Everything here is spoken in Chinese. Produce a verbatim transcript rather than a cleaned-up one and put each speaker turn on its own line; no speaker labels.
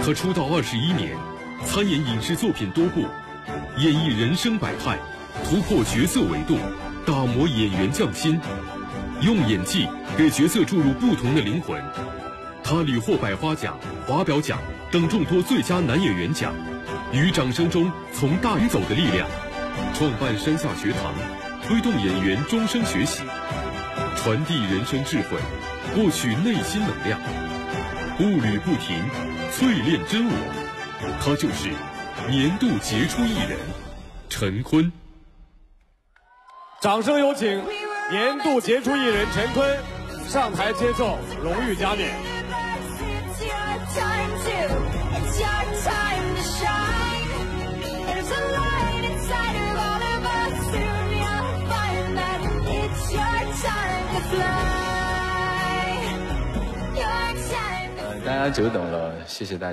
他出道二十一年，参演影视作品多部，演绎人生百态，突破角色维度，打磨演员匠心，用演技给角色注入不同的灵魂。他屡获百花奖、华表奖等众多最佳男演员奖。于掌声中从大鱼走的力量，创办山下学堂，推动演员终生学习，传递人生智慧，获取内心能量，步履不停，淬炼真我。他就是年度杰出艺人陈坤。
掌声有请年度杰出艺人陈坤上台接受荣誉加冕。
大家久等了，谢谢大家。